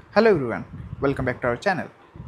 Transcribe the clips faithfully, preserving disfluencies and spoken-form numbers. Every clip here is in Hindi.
Hello everyone, welcome back to our channel.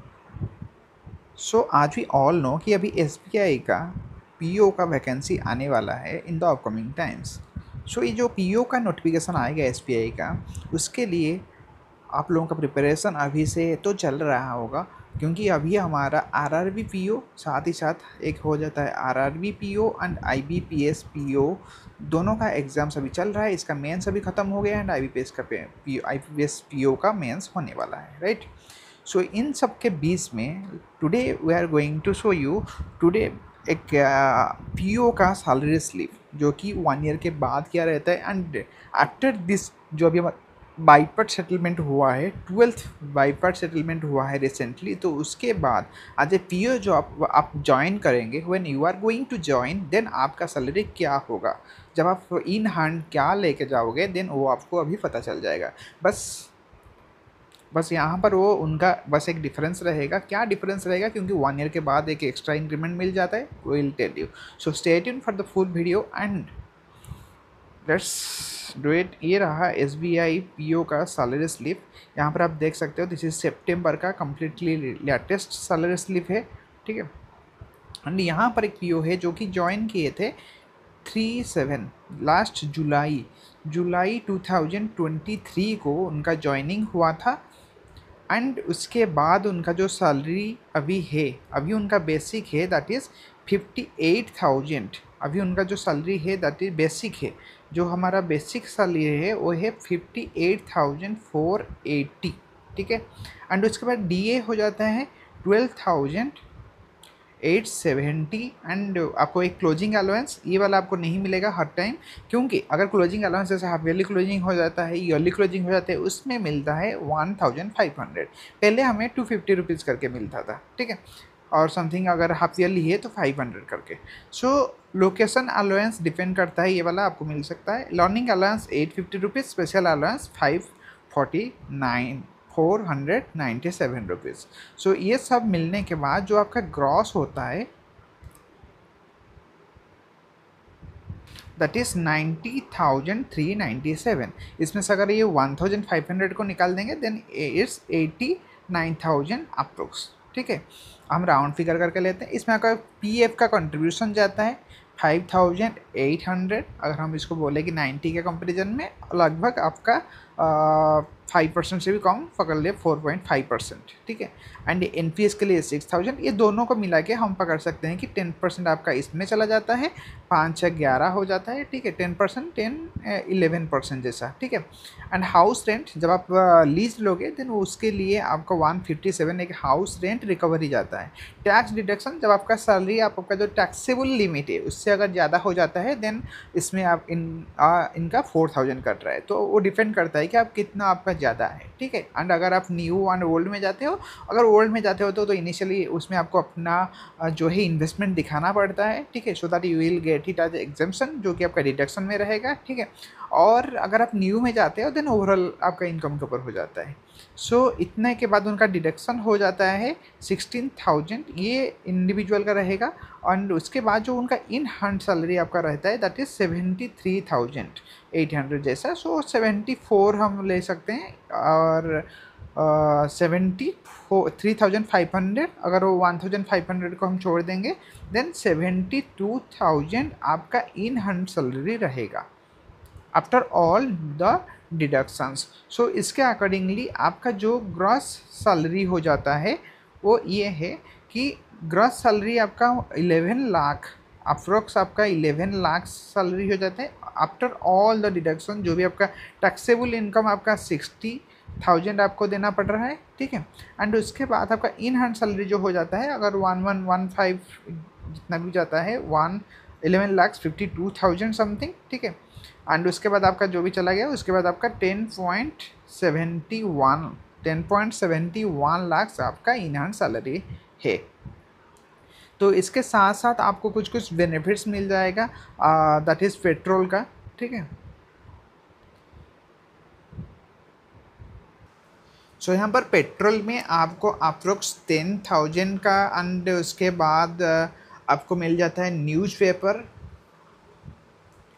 So आज वी ऑल नो कि अभी एसबीआई का पीओ का वैकेंसी आने वाला है in the upcoming times. So ये जो पीओ का नोटिफिकेशन आएगा एसबीआई का, उसके लिए आप लोगों का प्रिपरेशन अभी से तो चल रहा होगा, क्योंकि अभी हमारा आरआरबी पीओ साथ ही साथ एक हो जाता है RRB PO and IBPS PO, दोनों का एग्जाम्स अभी चल रहा है। इसका मेंस अभी ख़त्म हो गया एंड आईबीपीएस का पीओ आईबीपीएस पीओ का मेंस होने वाला है, राइट। सो इन सब के बीच में today we are going to show you today एक पीओ का सैलरी स्लिप जो कि वन ईयर के बाद क्या रहता है एंड आफ्टर दिस जो अभी बाईपार्ट सेटलमेंट हुआ है, ट्वेल्थ बाईपार्ट सेटलमेंट हुआ है रिसेंटली, तो उसके बाद आज ए पीओ जो आप आप ज्वाइन करेंगे, when you are going to join then आपका सैलरी क्या होगा, जब आप इन हैंड क्या लेके जाओगे देन वो आपको अभी पता चल जाएगा। बस बस यहाँ पर वो उनका बस एक डिफरेंस रहेगा। क्या डिफरेंस रहेगा, क्योंकि वन ईयर के बाद एक एक्स्ट्रा इंक्रीमेंट मिल जाता है, will tell you. So stay tuned for the full video and let's do it. ये रहा S B I P O का सैलरी स्लिप। यहाँ पर आप देख सकते हो दिस इज सितंबर का कम्प्लीटली लेटेस्ट सैलरी स्लिप है, ठीक है। एंड यहाँ पर एक पी ओ है जो कि ज्वाइन किए थे three seven last July July two thousand twenty three को उनका ज्वाइनिंग हुआ था। एंड उसके बाद उनका जो सैलरी अभी है, अभी उनका बेसिक है that is fifty eight thousand. अभी उनका जो सैलरी है दैट इज बेसिक है, जो हमारा बेसिक सैलरी है वो है fifty eight thousand four eighty, ठीक है। एंड उसके बाद डीए हो जाता है twelve thousand eight seventy and आपको एक क्लोजिंग अलाउंस, ये वाला आपको नहीं मिलेगा हर टाइम, क्योंकि अगर क्लोजिंग अलाउंस जैसे हाफ ईयरली क्लोजिंग हो जाता है, ईयरली क्लोजिंग हो जाता है, उसमें मिलता है वन थाउजेंड फाइव हंड्रेड। पहले हमें टू फिफ्टी रुपीज़ करके मिलता था, ठीक है, और समथिंग अगर हाफ ईयरली है तो फाइव हंड्रेड करके। सो लोकेशन अलाउंस डिपेंड करता है, ये वाला आपको मिल सकता है। Learning allowance eight fifty rupees, special allowance five forty nine four hundred ninety seven rupees. So ये सब मिलने के बाद जो आपका ग्रॉस होता है that is ninety thousand three ninety seven. इसमें से अगर ये वन थाउजेंड फाइव हंड्रेड को निकाल देंगे then it's eighty nine thousand approx, ठीक है। हम राउंड फिगर करके लेते हैं। इसमें आपका पीएफ का कंट्रीब्यूशन जाता है फाइव थाउजेंड एट हंड्रेड। अगर हम इसको बोले कि नाइन्टी के कंपेरिजन में लगभग आपका फाइव परसेंट से भी कम पकड़ लिए, फोर पॉइंट फाइव परसेंट, ठीक है। एंड एन पी एस के लिए सिक्स थाउजेंड। ये दोनों को मिला के हम पकड़ सकते हैं कि टेन परसेंट आपका इसमें चला जाता है, पाँच छः ग्यारह हो जाता है, ठीक है। Ten percent ten eleven percent जैसा, ठीक है। एंड हाउस रेंट जब आप लीज लोगे देन उसके लिए आपका वन फिफ्टी सेवन एक हाउस रेंट रिकवरी जाता है। टैक्स डिडक्शन जब आपका सैलरी आप आपका जो टैक्सेबल लिमिट है उससे अगर ज़्यादा हो जाता है देन इसमें आप इन आ, इनका फोर थाउजेंड कट रहा है, तो वो डिपेंड करता है कि आप कितना आपका ज़्यादा है, ठीक है। एंड अगर आप न्यू एंड ओल्ड में जाते हो, अगर ओल्ड में जाते हो तो, तो इनिशियली उसमें आपको अपना जो है इन्वेस्टमेंट दिखाना पड़ता है, ठीक है, so that you will get it as exemption जो कि आपका डिडक्शन में रहेगा, ठीक है। और अगर आप न्यू में जाते हो देन ओवरऑल आपका इनकम के ऊपर हो जाता है। सो so, इतने के बाद उनका डिडक्शन हो जाता है सिक्सटीन थाउजेंड, ये इंडिविजुअल का रहेगा। और उसके बाद जो उनका इन हैंड सैलरी आपका रहता है that is seventy three thousand eight hundred जैसा। सो सेवेंटी फोर हम ले सकते हैं और seventy four three thousand five hundred, अगर वो वन थाउजेंड फाइव हंड्रेड को हम छोड़ देंगे देन सेवेंटी टू थाउजेंड आपका इन हैंड सैलरी रहेगा after all the deductions. So इसके अकॉर्डिंगली आपका जो ग्रॉस सैलरी हो जाता है वो ये है कि ग्रॉस सैलरी आपका इलेवन लाख अप्रोक्स आपका इलेवन लाख सैलरी हो जाता है आफ्टर ऑल द डिडक्शन। जो भी आपका टैक्सेबल इनकम आपका सिक्सटी थाउजेंड आपको देना पड़ रहा है, ठीक है। एंड उसके बाद आपका इन हैंड सैलरी जो हो जाता है अगर वन वन वन फाइव जितना भी जाता है one eleven lakh fifty two thousand something, ठीक है। एंड उसके बाद आपका जो भी चला गया उसके बाद आपका ten point seventy one ten point seventy one lakh आपका इन हैंड सैलरी है। तो इसके साथ साथ आपको कुछ कुछ बेनिफिट्स मिल जाएगा दैट इज़ पेट्रोल का, ठीक है। सो so, यहाँ पर पेट्रोल में आपको अप्रोक्स टेन थाउजेंड का एंड उसके बाद आपको मिल जाता है न्यूज़पेपर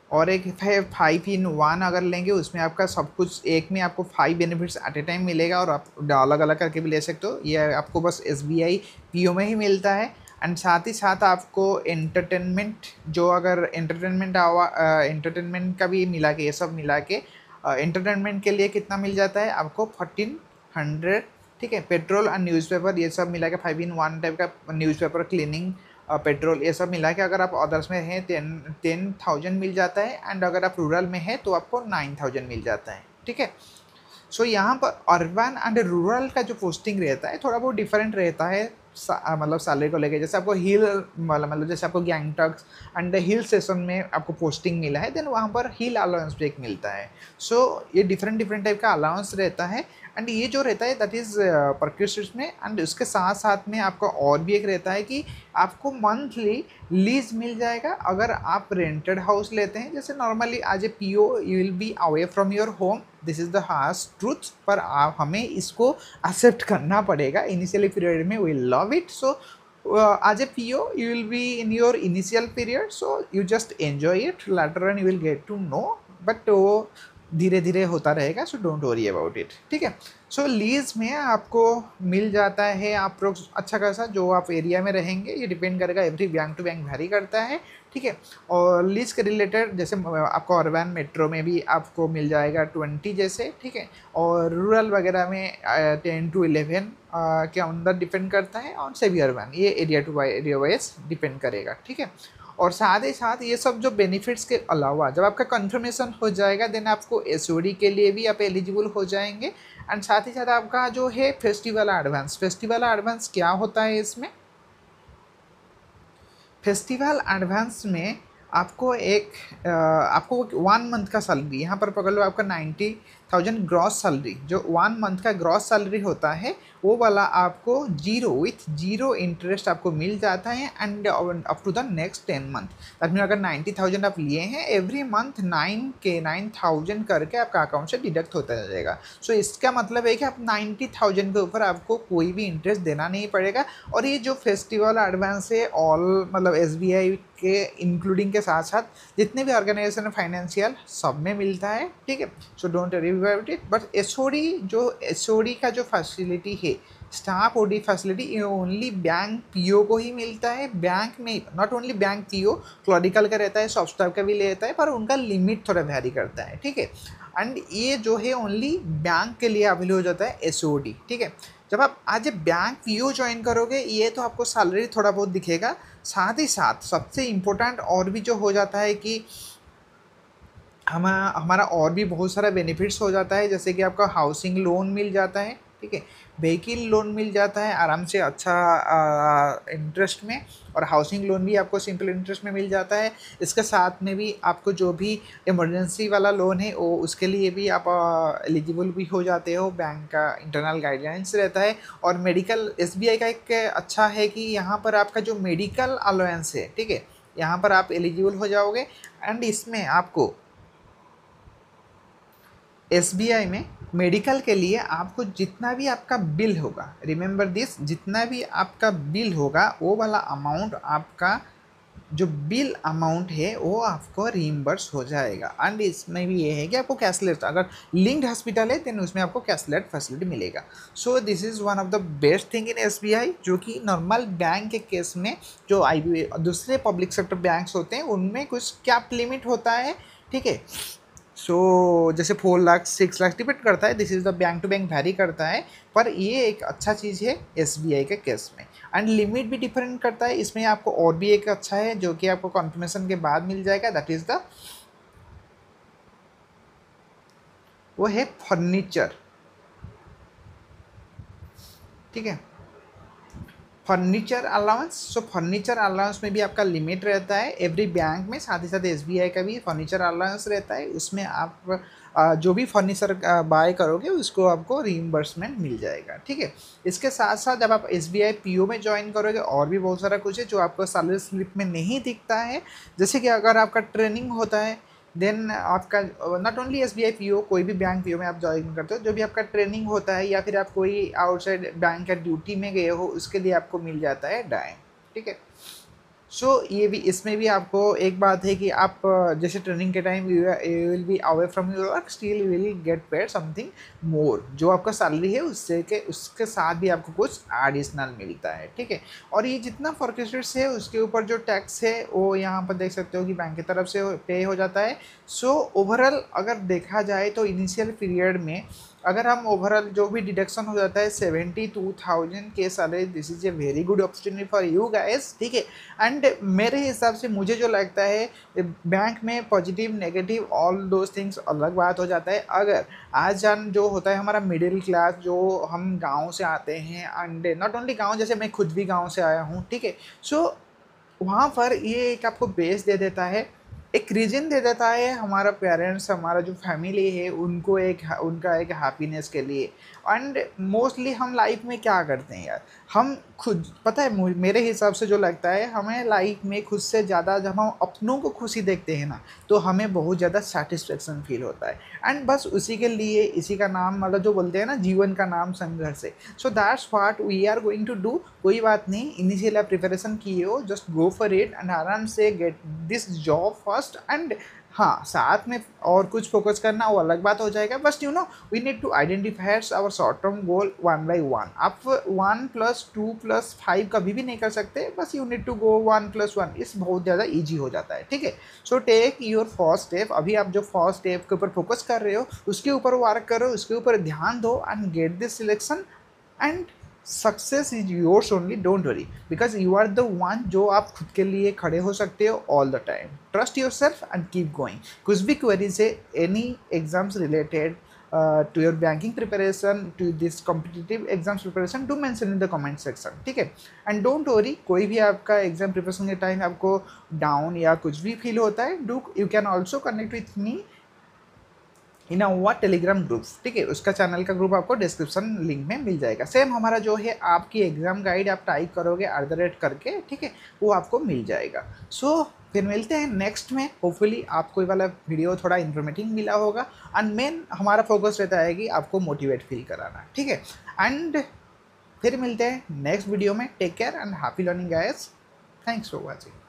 और एक है फाइव इन वन अगर लेंगे, उसमें आपका सब कुछ एक में आपको five benefits at a time मिलेगा और आप अलग अलग करके भी ले सकते हो। ये आपको बस S B I P O में ही मिलता है। एंड साथ ही साथ आपको एंटरटेनमेंट, जो अगर एंटरटेनमेंट आवा एंटरटेनमेंट का भी मिला के, ये सब मिला के एंटरटेनमेंट के लिए कितना मिल जाता है आपको फोर्टीन हंड्रेड। ठीक है, पेट्रोल और न्यूज़पेपर ये सब मिला के फाइव इन वन टाइप का न्यूज़पेपर, क्लीनिंग, पेट्रोल, ये सब मिला के अगर आप अदर्स में हैं टेन टेन थाउजेंड मिल जाता है। एंड अगर आप रूरल में हैं तो आपको नाइन थाउजेंड मिल जाता है। ठीक है, सो so, यहाँ पर अर्बन एंड रूरल का जो पोस्टिंग रहता है थोड़ा बहुत डिफरेंट रहता है, मतलब सैलरी को लेके। जैसे आपको हिल मतलब जैसे आपको गैंगटॉक्स एंड हिल स्टेशन में आपको पोस्टिंग मिला है, देन वहाँ पर हिल अलाउंस ब्रेक मिलता है। सो so, ये डिफरेंट डिफरेंट टाइप का अलाउंस रहता है। एंड ये जो रहता है दैट इज़ परक्यूसिस में। एंड उसके साथ साथ में आपका और भी एक रहता है कि आपको मंथली लीज मिल जाएगा अगर आप रेंटेड हाउस लेते हैं। जैसे normally as a P O you will be away from your home, this is the harsh truth, पर आप हमें इसको एक्सेप्ट करना पड़ेगा। इनिशियली पीरियड में we love it, so as a P O you will be in your initial period, so you just enjoy it, later on you will get to know, but वो धीरे धीरे होता रहेगा। So don't worry about it. ठीक है, सो so, लीज में आपको मिल जाता है अप्रोक्स अच्छा खासा, जो आप एरिया में रहेंगे ये डिपेंड करेगा, every bank to bank vary करता है। ठीक है, और लीज के रिलेटेड जैसे आपको अर्बन मेट्रो में भी आपको मिल जाएगा ट्वेंटी जैसे। ठीक है, और रूरल वगैरह में टेन टू इलेवन के अंदर डिपेंड करता है, और सेमी अर्बन ये area to area wise depend करेगा। ठीक है, और साथ ही साथ ये सब जो बेनिफिट्स के अलावा जब आपका कंफर्मेशन हो जाएगा देन आपको एस ओ डी के लिए भी आप एलिजिबल हो जाएंगे। एंड साथ ही साथ आपका जो है फेस्टिवल एडवांस, फेस्टिवल एडवांस क्या होता है इसमें? फेस्टिवल एडवांस में आपको एक आ, आपको वन मंथ का सैलरी यहाँ पर पकड़ लो, आपका नाइन्टी थाउजेंड ग्रॉस सैलरी, जो वन मंथ का ग्रॉस सैलरी होता है वो वाला आपको जीरो विथ जीरो इंटरेस्ट आपको मिल जाता है। And up to the next ten month, that mean अगर नाइन्टी थाउजेंड आप लिए हैं एवरी मंथ नाइन के नाइन थाउजेंड करके आपका अकाउंट से डिडक्ट होता जाएगा। सो so, इसका मतलब है कि आप नाइन्टी थाउजेंड के ऊपर आपको कोई भी इंटरेस्ट देना नहीं पड़ेगा। और ये जो फेस्टिवल एडवांस है ऑल मतलब एस बी आई के इंक्लूडिंग के साथ साथ जितने भी ऑर्गेनाइजेशन फाइनेंशियल सब में मिलता है। ठीक है, so don't worry about it. But S O D जो एस ओ डी का जो फैसिलिटी है, स्टाफ ओडी फैसिलिटी, ये ओनली बैंक पीओ को ही मिलता है। बैंक में not only bank PO, clerical का रहता है, सॉफ्ट स्टाफ का भी लेता है, पर उनका लिमिट थोड़ा वैरी करता है। ठीक है, एंड ये जो है ओनली बैंक के लिए अवेलेबल हो जाता है एस ओ डी। ठीक है, जब आप आज बैंक पीओ ज्वाइन करोगे ये तो आपको सैलरी थोड़ा बहुत दिखेगा, साथ ही साथ सबसे इम्पोर्टेंट और भी जो हो जाता है कि हम हमारा और भी बहुत सारा बेनिफिट्स हो जाता है। जैसे कि आपका हाउसिंग लोन मिल जाता है। ठीक है, व्हीकल लोन मिल जाता है आराम से अच्छा इंटरेस्ट में, और हाउसिंग लोन भी आपको सिंपल इंटरेस्ट में मिल जाता है। इसके साथ में भी आपको जो भी इमरजेंसी वाला लोन है वो उसके लिए भी आप एलिजिबल भी हो जाते हो, बैंक का इंटरनल गाइडलाइंस रहता है। और मेडिकल एस बी आई का एक अच्छा है कि यहाँ पर आपका जो मेडिकल अलाउंस है, ठीक है, यहाँ पर आप एलिजिबल हो जाओगे। एंड इसमें आपको एस बी आई में मेडिकल के लिए आपको जितना भी आपका बिल होगा, रिमेंबर दिस, जितना भी आपका बिल होगा वो वाला अमाउंट, आपका जो बिल अमाउंट है वो आपको रीइंबर्स हो जाएगा। एंड इसमें भी ये है कि आपको कैशलेस, अगर लिंक्ड हॉस्पिटल है देन उसमें आपको कैशलेस फैसिलिटी मिलेगा। So this is one of the best thing in S B I, जो कि नॉर्मल बैंक के केस में जो आई बी दूसरे पब्लिक सेक्टर बैंक्स होते हैं उनमें कुछ कैप लिमिट होता है। ठीक है, सो so, जैसे four lakh six lakh depend करता है, this is the bank to bank vary करता है, पर ये एक अच्छा चीज़ है एस बी आई के केस में। एंड लिमिट भी डिफरेंट करता है इसमें। आपको और भी एक अच्छा है जो कि आपको कन्फर्मेशन के बाद मिल जाएगा, दैट इज़ द वो है फर्नीचर। ठीक है, फर्नीचर अलाउंस। सो फर्नीचर अलाउंस में भी आपका लिमिट रहता है एवरी बैंक में, साथ ही साथ एस बी आई का भी फर्नीचर अलाउंस रहता है। उसमें आप जो भी फर्नीचर बाय करोगे उसको आपको रीइंबर्समेंट मिल जाएगा। ठीक है, इसके साथ साथ जब आप S B I P O में ज्वाइन करोगे और भी बहुत सारा कुछ है जो आपको सैलरी स्लिप में नहीं दिखता है। जैसे कि अगर आपका ट्रेनिंग होता है देन आपका not only S B I P O, कोई भी बैंक पी ओ में आप ज्वाइन करते हो, जो भी आपका ट्रेनिंग होता है या फिर आप कोई आउटसाइड बैंक या ड्यूटी में गए हो उसके लिए आपको मिल जाता है डाइम। ठीक है, सो so, ये भी इसमें भी आपको एक बात है कि आप जैसे ट्रेनिंग के time you will be away from your work, still you will get paid something more, जो आपका सैलरी है उससे के उसके साथ भी आपको कुछ एडिशनल मिलता है, ठीक है। और ये जितना फॉरकेस्टेड्स है उसके ऊपर जो टैक्स है वो यहाँ पर देख सकते हो कि बैंक की तरफ से पे हो जाता है। सो so, ओवरऑल अगर देखा जाए तो इनिशियल पीरियड में अगर हम ओवरऑल जो भी डिडक्शन हो जाता है सेवेंटी टू थाउजेंड के salary, this is a very good opportunity for you guys, ठीक है। एंड मेरे हिसाब से मुझे जो लगता है बैंक में positive negative all those things अलग बात हो जाता है। अगर आज जान जो होता है हमारा मिडिल क्लास, जो हम गांव से आते हैं, एंड नॉट ओनली गांव, जैसे मैं खुद भी गांव से आया हूँ, ठीक है। सो वहाँ पर ये एक आपको बेस दे देता है, एक रीजन दे देता है हमारा पेरेंट्स, हमारा जो फैमिली है उनको एक उनका एक हैप्पीनेस के लिए। एंड मोस्टली हम लाइफ में क्या करते हैं यार, हम खुद, पता है मेरे हिसाब से जो लगता है हमें लाइफ में खुद से ज़्यादा जब हम अपनों को खुशी देखते हैं ना तो हमें बहुत ज़्यादा सेटिस्फेक्शन फील होता है। एंड बस उसी के लिए, इसी का नाम मतलब जो बोलते हैं ना जीवन का नाम संघर्ष है। So that's what we are going to do. कोई बात नहीं, इनिशियल आप प्रिपरेशन किए हो, just go for it and आराम से get this job first. And हाँ, साथ में और कुछ फोकस करना वो अलग बात हो जाएगा, बस you know we need to identify our short term goal one by one. आप one plus two plus five कभी भी नहीं कर सकते, बस you need to go one plus one, इस बहुत ज़्यादा ईजी हो जाता है, ठीक है। So take your first step. अभी आप जो फर्स्ट स्टेप के ऊपर फोकस कर रहे हो उसके ऊपर वर्क करो, उसके ऊपर ध्यान दो and get this selection. And success is yours only, don't worry, because you are the one जो आप खुद के लिए खड़े हो सकते हो all the time. Trust yourself and keep going. कुछ भी क्वेरीज है, any exams related to your banking preparation, to this competitive exams preparation, do mention in the comment section, ठीक है। एंड डोंट वरी, कोई भी आपका एग्जाम प्रिपरेशन के टाइम आपको डाउन या कुछ भी फील होता है, do you can also connect with me in a Telegram group, ठीक है। उसका चैनल का ग्रुप आपको डिस्क्रिप्शन लिंक में मिल जाएगा। सेम हमारा जो है आपकी एग्जाम गाइड आप टाइप करोगे एट द रेट करके, ठीक है, वो आपको मिल जाएगा। सो so, फिर मिलते हैं नेक्स्ट में। होपफुली आपको ये वाला वीडियो थोड़ा इन्फॉर्मेटिव मिला होगा। एंड मेन हमारा फोकस रहता है कि आपको मोटिवेट फील कराना, ठीक है। एंड फिर मिलते हैं नेक्स्ट वीडियो में। Take care and happy learning guys. Thanks for watching.